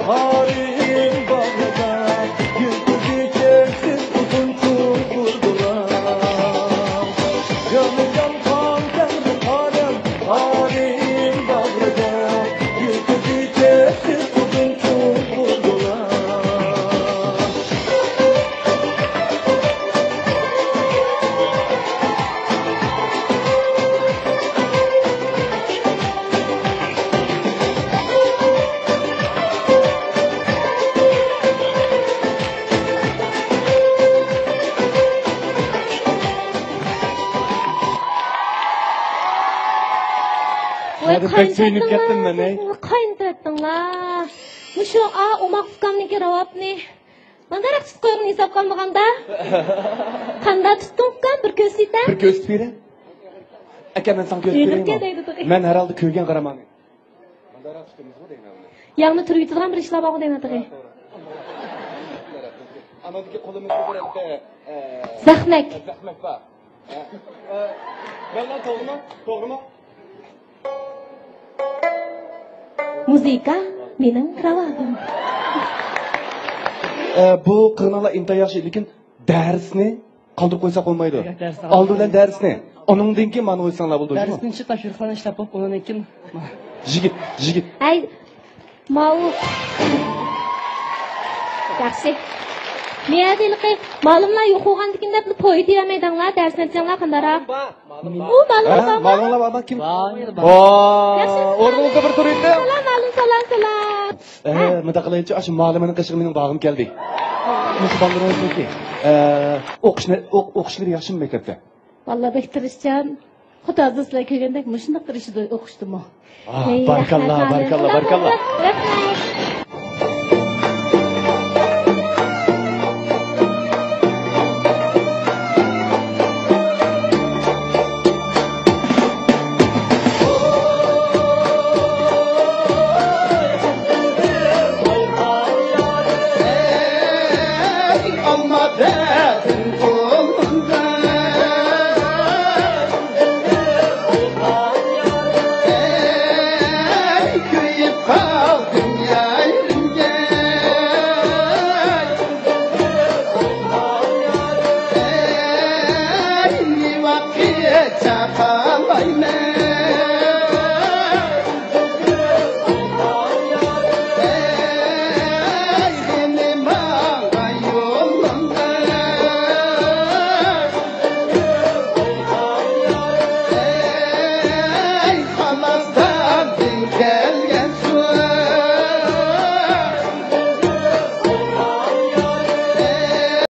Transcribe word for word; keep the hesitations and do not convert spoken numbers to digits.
harim bağrıda Yıldızı çeksin uzun çukurdular Canı can kan kendi harem harim bağrıda Yıldızı çeksin uzun çukurdular Hadi pek suyunub ketdim men ey. Qaynatdinglar. Mushu a umoqskamniki ravabni. Mandarak tutib qo'ygan hisob qolmaganda. Qanda tutdingkan bir ko'rsatda. Bir ko'rsatib bering. Aka men sana ko'rsatib beraymi? Men herhalde ko'rgan qaraman. Mandarak tutdingizmi deyman. Yangi turib yutadigan bir ishlar bor deyman. Anadagi qo'limizda bir bitta Zahmak. Zahmak bor. Mendan to'g'rimi? To'g'rimi? Muzika mening ravabim. Bu qirnalar inta yaxshi, lekin darsni qoldirib qo'ysa bo'lmaydi. Oldi bilan darsni. Onundan keyin mana o'ysanglar bo'ldi. Darsni chi topshiriqlarni ishlab qo'yib, undan keyin Yigit, yigit. Ay, mau. Yaxshi. Meyadilqi, ma'lumlar yo'q bo'lgandikin deb to'y deyamaydanlar, darsni aytsanglar qandaroq. U ma'lumlar bormi? Ma'lumlar bormi? Kim? bor. O'rnimizda bir tur edi. Salom, ma'lum, salom, salom. Eh, menda qilaychi, shu ma'lumani qishig'i mening bag'im keldi. Nima bo'ldi? Eh, o'qishni o'qishlari yaxshimi maktabda? Vallahi bek tirishchan. Xudo sizlar kelgandek mushundoq tirishdi o'qishdimmi? Ah, barakallah, barakallah, barakallah. Rahmat.